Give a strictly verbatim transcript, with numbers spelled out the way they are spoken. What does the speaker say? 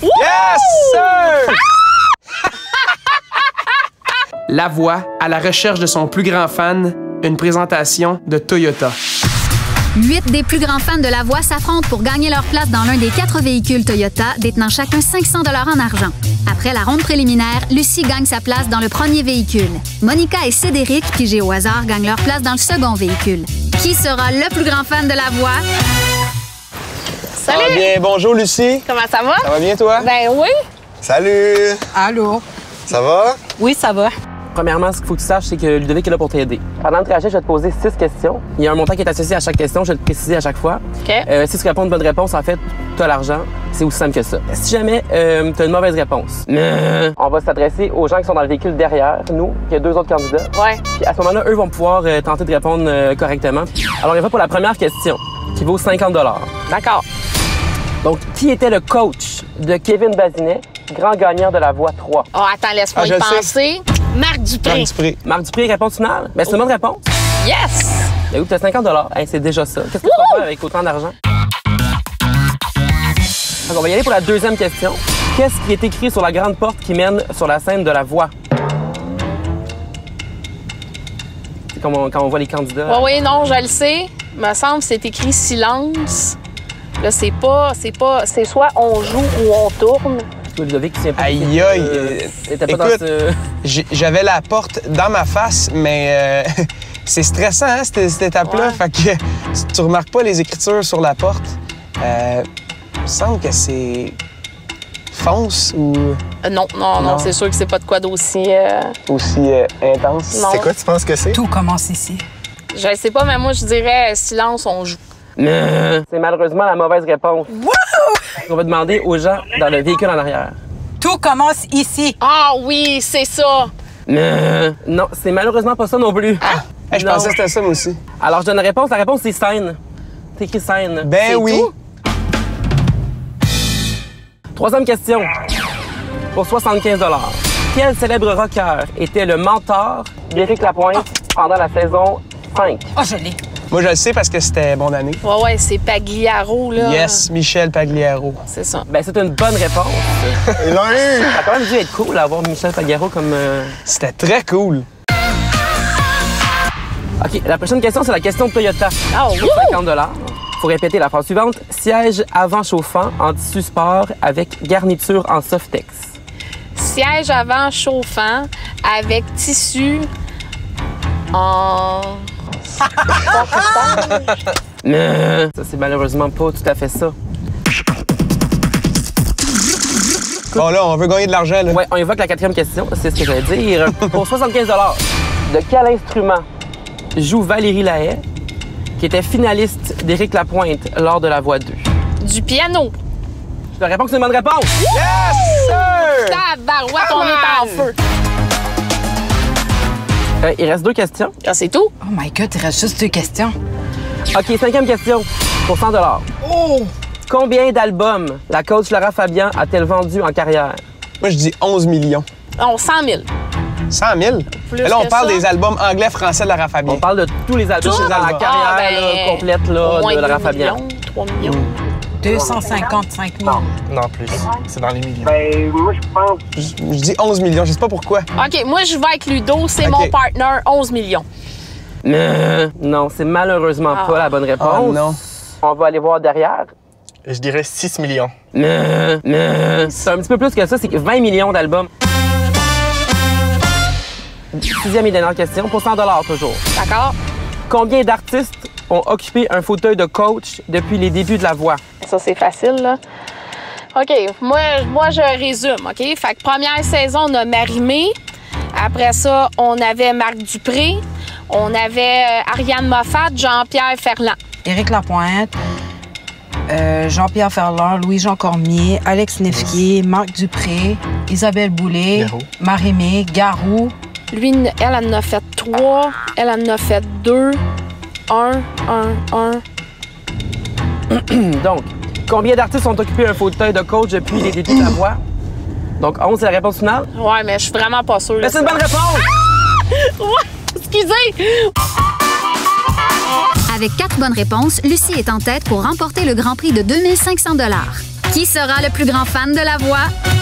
Yes, sir! La Voix, à la recherche de son plus grand fan, une présentation de Toyota. Huit des plus grands fans de La Voix s'affrontent pour gagner leur place dans l'un des quatre véhicules Toyota, détenant chacun cinq cents dollars en argent. Après la ronde préliminaire, Lucie gagne sa place dans le premier véhicule. Monica et Cédric, pigés au hasard, gagnent leur place dans le second véhicule. Qui sera le plus grand fan de La Voix? Ça va bien. Bonjour, Lucie. Comment ça va? Ça va bien, toi? Ben oui. Salut! Allô? Ça va? Oui, ça va. Premièrement, ce qu'il faut que tu saches, c'est que Ludovic est là pour t'aider. Pendant le trajet, je vais te poser six questions. Il y a un montant qui est associé à chaque question, je vais te préciser à chaque fois. OK. Euh, si tu réponds une bonne réponse, en fait, tu as l'argent. C'est aussi simple que ça. Si jamais euh, tu as une mauvaise réponse, euh, on va s'adresser aux gens qui sont dans le véhicule derrière nous, qui y a deux autres candidats. Ouais. Puis à ce moment-là, eux vont pouvoir euh, tenter de répondre euh, correctement. Alors, il va pour la première question, qui vaut cinquante dollars. D'accord. Donc, qui était le coach de Kevin Bazinet, grand gagnant de La Voix trois? Oh, attends, laisse-moi Ah, y je le penser. Marc Dupré. Marc Dupré. Marc Dupré, réponse finale? Ben, c'est une bonne réponse. Yes! Ben oui, tu as cinquante dollars. Hey, c'est déjà ça. Qu'est-ce que tu vas faire avec autant d'argent? Donc, on va y aller pour la deuxième question. Qu'est-ce qui est écrit sur la grande porte qui mène sur la scène de La Voix? C'est comme on- quand on voit les candidats. Oui, oui, non, je le sais. Me semble que c'est écrit silence. Là, c'est pas, c'est pas, c'est soit on joue ou on tourne. Toi, Ludovic, tu tiens pas. Aïe, aïe. Euh, T'étais pas Écoute, dans ce... J'ai- J'avais la porte dans ma face, mais euh, c'est stressant, hein, cette, cette étape-là. Ouais. Fait que tu- tu remarques pas les écritures sur la porte. Euh, il me semble que c'est fonce ou Euh, non, non, non, Non. c'est sûr que c'est pas de quoi d'aussi. euh, aussi euh, intense. Non. C'est quoi, tu penses que c'est? Tout commence ici. Je le sais pas, mais moi, je dirais euh, silence, on joue. Mais c'est malheureusement la mauvaise réponse. On va demander aux gens dans le véhicule en arrière. Tout commence ici. Ah oui, c'est ça. Mais non, c'est malheureusement pas ça non plus. Hey, je Non. pensais que c'était ça, moi aussi. Alors, je donne la réponse. La réponse, c'est scène. C'est écrit scène. Ben C'est oui. tout. Troisième question. Pour soixante-quinze dollars. Quel célèbre rocker était le mentor d'Éric Lapointe pendant la saison cinq? Oh, je l'ai. Moi, je le sais parce que c'était mon année. Ouais, ouais, c'est Pagliaro, là. Yes, Michel Pagliaro. C'est ça. Ben, c'est une bonne réponse. Il l'a eu! Ça a quand même dû être cool d'avoir Michel Pagliaro comme... euh, C'était très cool. OK, la prochaine question, c'est la question de Toyota. Ah Pour oui! cinquante dollars. Faut répéter la phrase suivante. Siège avant chauffant en tissu sport avec garniture en Softex. Siège avant chauffant avec tissu en. Mais ça, c'est malheureusement pas tout à fait ça. Bon, là, on veut gagner de l'argent, là. Ouais, on évoque la quatrième question, c'est ce que j'allais dire. Pour soixante-quinze dollars, de quel instrument joue Valérie Lahaye, qui était finaliste d'Éric Lapointe lors de La Voix deux? Du piano. Je te réponds que c'est une bonne réponse. Yes, sir! Tabarouette, on est en feu. Euh, il reste deux questions. Ah, c'est tout? Oh my God, il reste juste deux questions. OK, cinquième question, pour cent dollars. Oh! Combien d'albums la coach Lara Fabian a-t-elle vendu en carrière? Moi, je dis onze millions. On cent mille. cent mille? Plus Mais là, on que parle ça. des albums anglais-français de Lara Fabian. On parle de tous les albums Tous les dans la albums. carrière Ah, ben, là, complète là, au moins de Lara deux Fabian. millions, trois millions. deux cent cinquante-cinq mille. Non, plus. C'est dans les millions. Ben, moi, je pense. Je, je dis onze millions, je sais pas pourquoi. OK, moi, je vais avec Ludo. C'est OK. mon partner, onze millions. Mais non, c'est malheureusement Ah. pas la bonne réponse. Oh non. On va aller voir derrière. Je dirais six millions. Mais, mais c'est un petit peu plus que ça, c'est que vingt millions d'albums. Sixième et dernière question, pour cent dollars toujours. D'accord? Combien d'artistes ont occupé un fauteuil de coach depuis les débuts de La Voix? Ça, c'est facile, là. OK, moi, moi, je résume, OK? Fait que première saison, on a Marimé. Après ça, on avait Marc Dupré. On avait euh, Ariane Moffat, Jean-Pierre Ferland. Éric Lapointe, euh, Jean-Pierre Ferland, Louis-Jean Cormier, Alex Nevsky, Marc Dupré, Isabelle Boulay, Garou. Marie-Mé, Garou. Lui, elle en a fait trois. Elle en a fait deux. Un, un, un. Donc, combien d'artistes ont occupé un fauteuil de coach depuis les débuts de La Voix? Donc, onze, c'est la réponse finale. Ouais, mais je suis vraiment pas sûre. Mais c'est une bonne réponse! Ouais, excusez! Avec quatre bonnes réponses, Lucie est en tête pour remporter le Grand Prix de deux mille cinq cents dollars. Qui sera le plus grand fan de la voix?